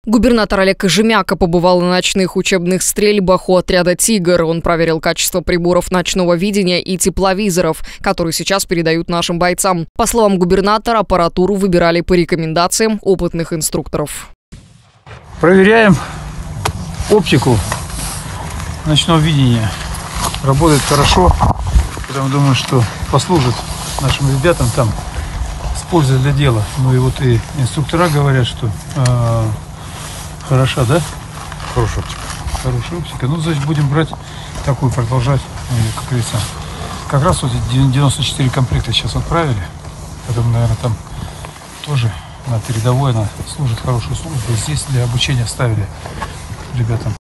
Губернатор Олег Кожемяка побывал на ночных учебных стрельбах у отряда «Тигр». Он проверил качество приборов ночного видения и тепловизоров, которые сейчас передают нашим бойцам. По словам губернатора, аппаратуру выбирали по рекомендациям опытных инструкторов. Проверяем оптику ночного видения. Работает хорошо. Поэтому думаю, что послужит нашим ребятам там с пользой для дела. Ну и вот и инструктора говорят, что хороша, да? Хорошая оптика. Хорошая оптика. Ну, значит, будем брать такую, продолжать, как говорится. Как раз вот 94 комплекта сейчас отправили. Поэтому, наверное, там тоже на передовой она служит хорошую службу. И здесь для обучения ставили ребятам.